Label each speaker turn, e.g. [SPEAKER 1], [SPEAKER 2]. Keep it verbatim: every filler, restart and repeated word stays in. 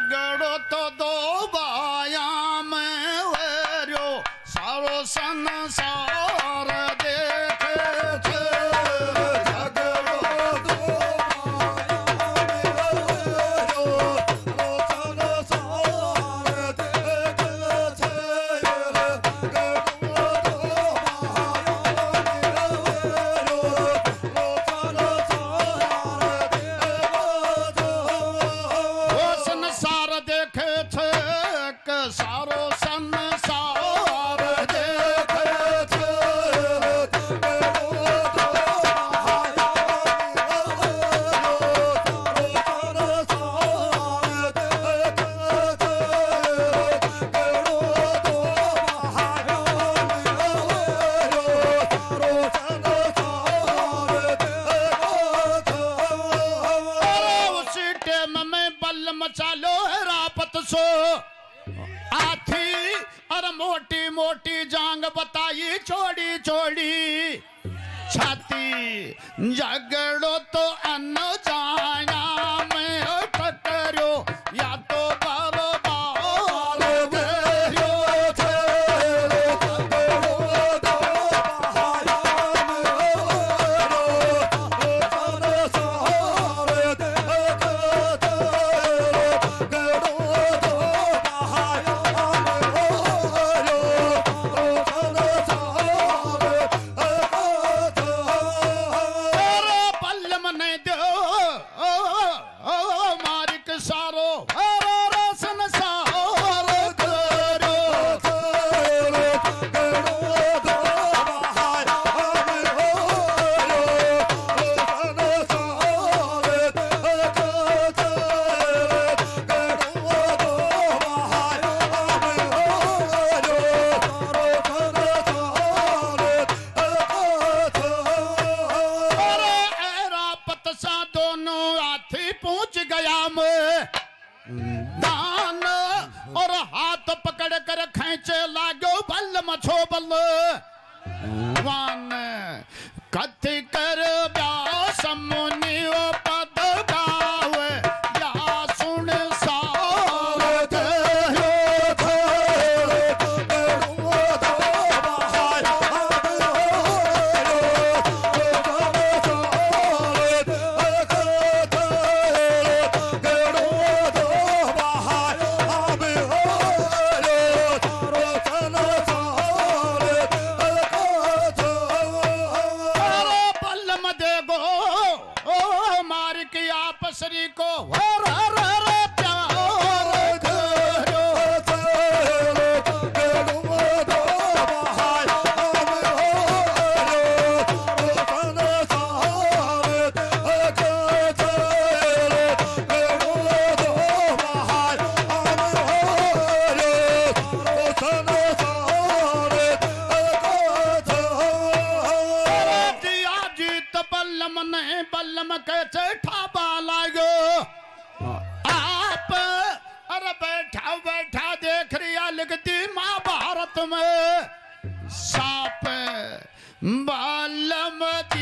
[SPEAKER 1] झगड़ो तो दो बाया में वेरो सारो संसार देखे थे झगड़ो दो बाया में वेरो सारो संसार देखे थे झगड़ो दो बाया में वेरो सारो संसार देखे थे सारो संसार देखे थे उसी टेम में बल मचालो रापत सो आथी और मोटी मोटी जांग बताई चौड़ी चौड़ी छाती झगड़ो तो अन्न जाया में टकरो या तो बर्बाद गयो थे दान और हाथ पकड़ कर खींचे लागो बल मछो बल वान कथी कर व्यास मुनि पद गावे या सुन सार देहो थे श्री को हर हर हर प्यार करो जीत बल्लम नहीं बल्लम कैसे ठाबा लागो आप अरे बैठा बैठा देख रिया लिखती महाभारत में साप बल्लम